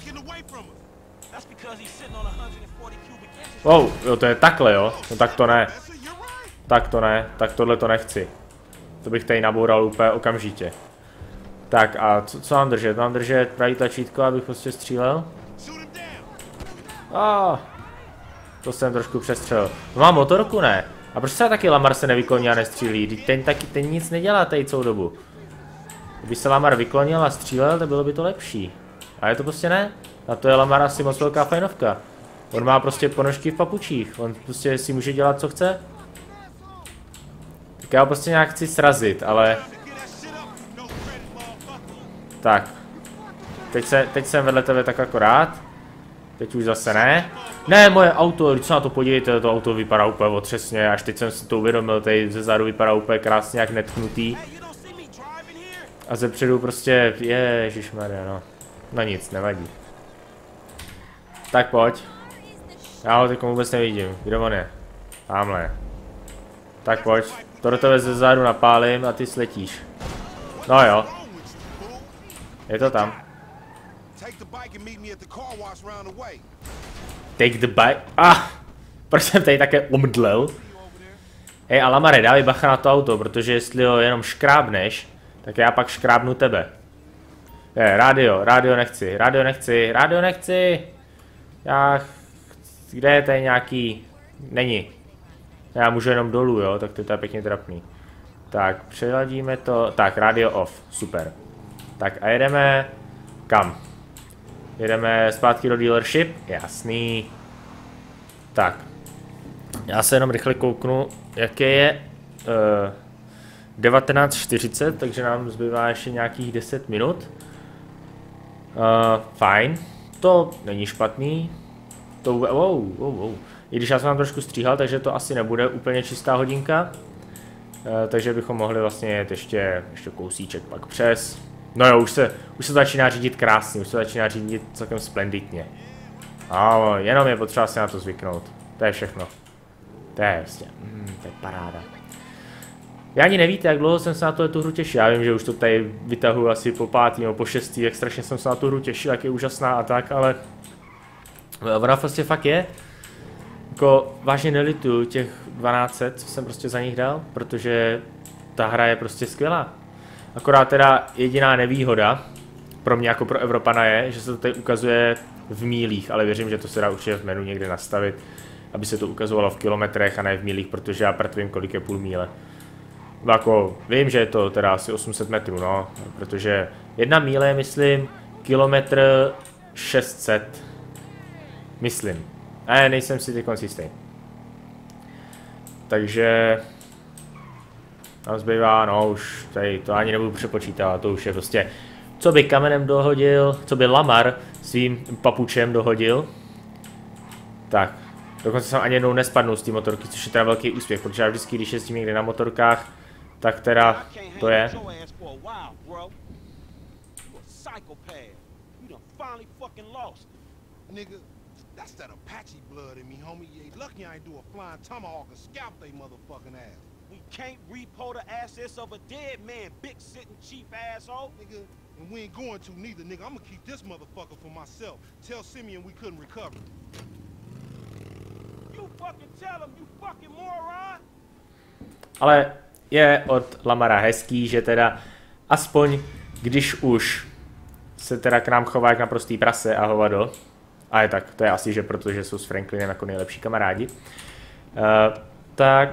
Wow, jo, to je takhle, jo. No tak to ne. Tak to ne, tak tohle to nechci. To bych tady naboural úplně okamžitě. Tak a co, co mám držet? Mám držet pravý tlačítko, abych prostě střílel? Ah, to jsem trošku přestřelil. No mám motorku, ne? A proč se taky Lamar se nevykloní a nestřílí? Ten taky ten nic nedělá tady celou dobu. Kdyby se Lamar vyklonil a střílel, tak bylo by to lepší. A je to prostě ne. A to je Lamar asi moc velká fajnovka. On má prostě ponožky v papučích. On prostě si může dělat, co chce. Tak já ho prostě nějak chci srazit, ale... Tak. Teď, se, teď jsem vedle tebe tak akorát. Teď už zase ne. Ne, moje auto, když se na to podívejte, to auto vypadá úplně otřesně, až teď jsem si to uvědomil, tady ze zádu vypadá úplně krásně jak netknutý. A zepředu prostě, ježišmarja, no. No nic, nevadí. Tak pojď. Já ho teď vůbec nevidím, kde on je? Tamhle. Tak pojď, to do tebe ze zádu napálím a ty sletíš. No jo. Je to tam. Take the bike. Ah! Proč jsem tady také omdlel? Hej, a Lamare, dávej bacha na to auto, protože jestli ho jenom škrábneš, tak já pak škrábnu tebe. Je, rádio, rádio nechci, rádio nechci, rádio nechci. Já... Kde je tady nějaký... Není. Já můžu jenom dolů, jo, tak to je pěkně trapný. Tak, přeladíme to... Tak, radio off, super. Tak a jedeme... Kam? Jedeme zpátky do dealership? Jasný. Tak. Já se jenom rychle kouknu, jaké je... Uh, devatenáct čtyřicet, takže nám zbývá ještě nějakých deset minut. Uh, fajn. To není špatný. To... Wow, wow, wow. I když já jsem vám trošku stříhal, takže to asi nebude úplně čistá hodinka. Uh, takže bychom mohli vlastně jet ještě, ještě kousíček pak přes. No jo, už se, už se začíná řídit krásně, už se začíná řídit celkem splendidně. No, jenom je potřeba si na to zvyknout. To je všechno. To je vlastně, mm, to je paráda. Vy ani nevíte, jak dlouho jsem se na to tu hru těšil. Já vím, že už to tady vytahuji asi po pátý nebo po šestý, jak strašně jsem se na tu hru těšil, jak je úžasná a tak, ale... Ona prostě fakt je. Jako vážně nelituju těch dvanáct set, co jsem prostě za nich dal, protože ta hra je prostě skvělá. Akorát teda jediná nevýhoda pro mě jako pro Evropana je, že se to tady ukazuje v mílích, ale věřím, že to se dá určitě v menu někde nastavit, aby se to ukazovalo v kilometrech a ne v mílích, protože já prd vím, kolik je půl míle. Jako, vím, že je to teda asi osm set metrů, no, protože jedna míle je, myslím, kilometr šest set. Myslím. Ne, nejsem si teď jistý. Takže... Tam zbývá, no už tady to ani nebudu přepočítat, to už je prostě... Co by kamenem dohodil, co by Lamar svým papučem dohodil. Tak, dokonce jsem ani jednou nespadnul z té motorky, což je teda velký úspěch, protože já vždycky, když jezdím někde na motorkách, tak teda to je. That's that Apache blood in me, homie. You ain't lucky I ain't do a flying tomahawk and scalp they motherfucking ass. We can't repo the assets of a dead man, big sitting chief asshole. Nigga, and we ain't going to neither, nigga. I'm gonna keep this motherfucker for myself. Tell Simeon we couldn't recover. You fucking tell him, you fucking moron. Ale je od Lamara hezký, že teda aspoň, když už se teda k nám chová jak naprostý prase a hovado, a je tak, to je asi, že protože jsou s Franklinem jako nejlepší kamarádi, uh, tak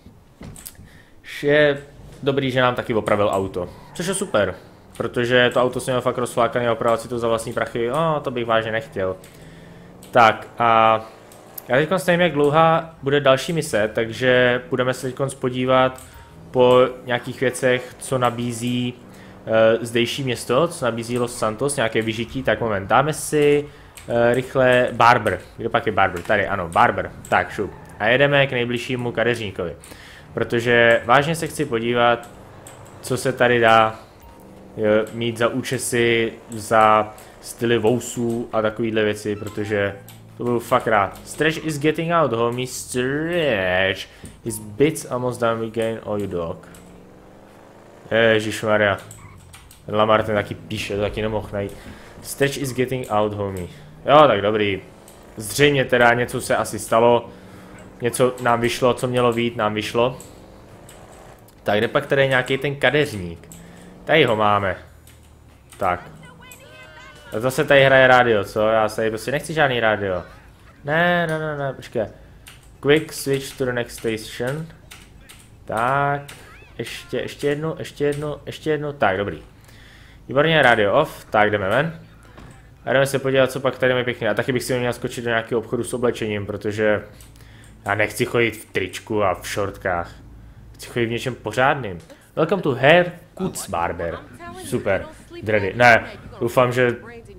je dobrý, že nám taky opravil auto, což je super, protože to auto jsem měl fakt rozflákaný a opravovat si to za vlastní prachy, oh, to bych vážně nechtěl. Tak a já teď nevím, jak dlouhá bude další mise, takže budeme se teď podívat po nějakých věcech, co nabízí uh, zdejší město, co nabízí Los Santos, nějaké vyžití, tak moment, dáme si uh, rychle Barber, kde pak je Barber, tady ano, Barber, tak šup, a jedeme k nejbližšímu kadeřníkovi, protože vážně se chci podívat, co se tady dá uh, mít za účesy, za styly vousů a takovýhle věci, protože to byl fakt rád. Stretch is getting out, homie. Stretch. His bits almost done, we gain all you dog. Ježišmarja. Lamar ten taky píše, to taky nemohl najít. Stretch is getting out, homie. Jo, tak dobrý. Zřejmě teda něco se asi stalo. Něco nám vyšlo, co mělo být, nám vyšlo. Tak, kde pak tady je nějaký ten kadeřník? Tady ho máme. Tak. A zase tady hraje rádio, co? Já se tady prostě nechci žádný rádio. Ne, ne, ne, ne, počkej. Quick switch to the next station. Tak. Ještě, ještě jednu, ještě jednu, ještě jednu. Tak, dobrý. Výborně, rádio off. Tak, jdeme ven. A jdeme se podívat, co pak tady je pěkně. A taky bych si měl skočit do nějakého obchodu s oblečením, protože já nechci chodit v tričku a v šortkách. Chci chodit v něčem pořádným. Welcome to Hair Cuts Barber. Super. Dready. Ne, doufám, že...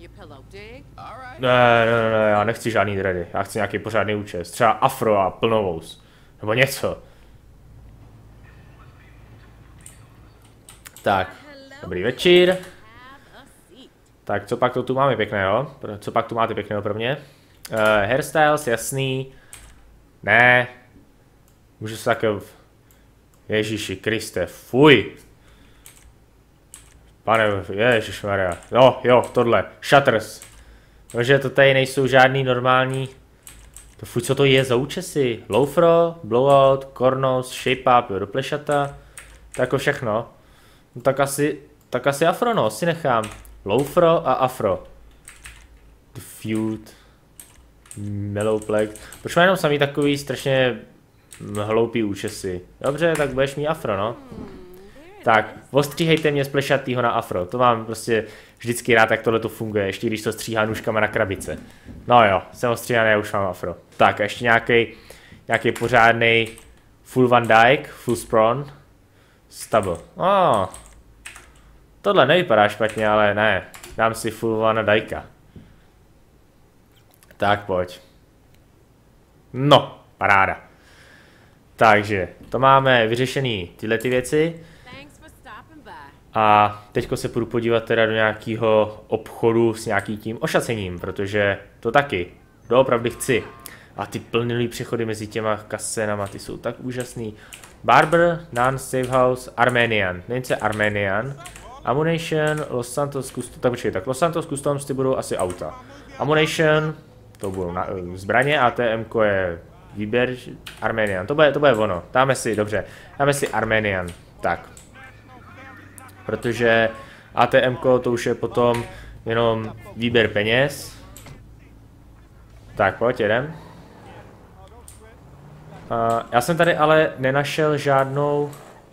Ne, ne, ne, já nechci žádný dready. Já chci nějaký pořádný účes. Třeba afro a plnovous. Nebo něco. Tak, dobrý večer. Tak, co pak to tu máme pěkného? Co pak tu máte pěkného pro mě? Uh, hairstyles, jasný. Ne. Můžu se také... Ježíši Kriste, fuj. Pane, ježišmarja. Jo, jo, tohle. Shutters. Takže to tady nejsou žádný normální... To fuj, co to je za účesy? Low-fro, blowout, corners, shape-up, jo, do plešata. To jako všechno. No tak asi, tak asi afro, no, si nechám. Lowfro a Afro. The Feud. Mellowplex. Proč má jenom samý takový strašně hloupý účesy? Dobře, tak budeš mít Afro, no. Tak, ostříhejte mě splešatýho na Afro. To mám prostě vždycky rád, jak tohle to funguje, ještě když to stříhá nůžkama na krabice. No jo, jsem ostříhaný, já už mám Afro. Tak, a ještě nějaký nějaký pořádný full Van Dyke, full Sprawn, stubble. Oh, tohle nevypadá špatně, ale ne, dám si full Van Dyka. Tak pojď. No, paráda. Takže, to máme vyřešený tyhle ty věci. A teďko se půjdu podívat teda do nějakého obchodu s nějakým tím ošacením, protože to taky doopravdy chci. A ty plnilý přechody mezi těma kasenama, ty jsou tak úžasný. Barber, Nun, Safe House, Armenian. Nevím, co je Armenian. Ammunition, Los Santos Customs, tak počkej, tak Los Santos Customs ty budou asi auta. Ammunition, to budou na, zbraně, A T M ko je výběr, Armenian, to bude, to bude ono. Dáme si, dobře, dáme si Armenian, tak. Protože A T M ko to už je potom jenom výběr peněz. Tak, pojď, jedem. Uh, já jsem tady ale nenašel žádnou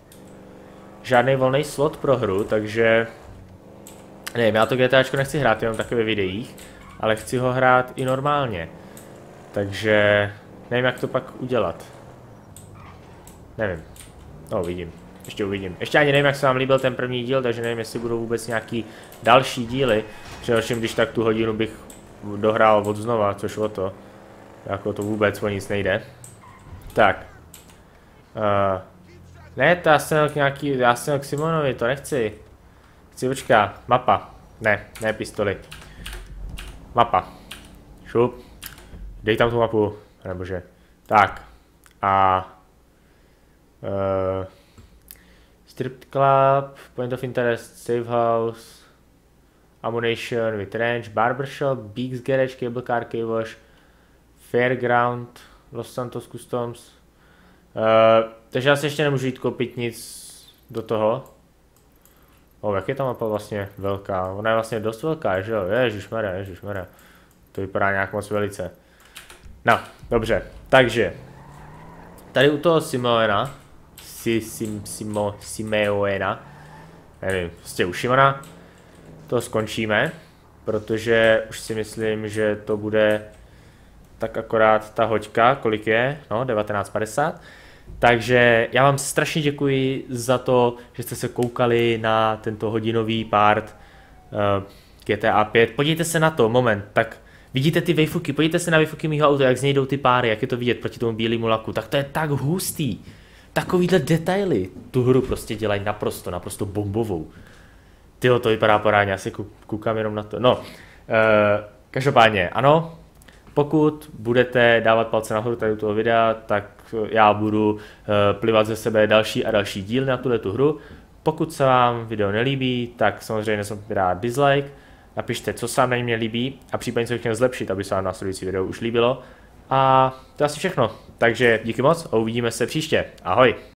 žádný volný slot pro hru, takže nevím, já to GTAčko nechci hrát jenom takové videích, ale chci ho hrát i normálně. Takže nevím, jak to pak udělat. Nevím. No, uvidím. Ještě uvidím. Ještě ani nevím, jak se vám líbil ten první díl, takže nevím, jestli budou vůbec nějaký další díly. Především, když tak tu hodinu bych dohrál od znova, což o to. Jako to vůbec o nic nejde. Tak. Uh, ne, to já jsem k nějaký, já jsem k Simonovi, to nechci. Chci, počká, mapa. Ne, ne pistoli. Mapa. Šup. Dej tam tu mapu, nebože. Tak. A... Uh, Strip Club, Point of Interest, Safe House, Ammunition with Range, Barbershop, Beaks Garage, Cable Car, Cave Wash, Fairground, Los Santos Customs. Uh, takže já si ještě nemůžu jít koupit nic do toho. O, jak je ta mapa vlastně velká? Ona je vlastně dost velká, že jo? Ježišmarja, ježišmarja. To vypadá nějak moc velice. No, dobře. Takže, tady u toho Simoena, si, sim, Simo, Simeoena, nevím, prostě u Šimona, to skončíme, protože už si myslím, že to bude tak akorát ta hoďka, kolik je, no, devatenáct padesát. Takže já vám strašně děkuji za to, že jste se koukali na tento hodinový part uh, G T A pět. Podívejte se na to, moment, tak vidíte ty wayfuky, podívejte se na wayfuky mýho auta, jak z něj jdou ty páry, jak je to vidět proti tomu bílému laku, tak to je tak hustý. Takovýhle detaily tu hru prostě dělají naprosto, naprosto bombovou. Tyjo, to vypadá porádně, asi koukám jenom na to. No, uh, každopádně, ano, pokud budete dávat palce nahoru tady u toho videa, tak já budu uh, plivat ze sebe další a další díl na tuto hru. Pokud se vám video nelíbí, tak samozřejmě nezapomeňte dát dislike, napište, co se vám na něm líbí a případně co bych měl zlepšit, aby se vám následující video už líbilo. A to je asi všechno. Takže díky moc a uvidíme se příště. Ahoj.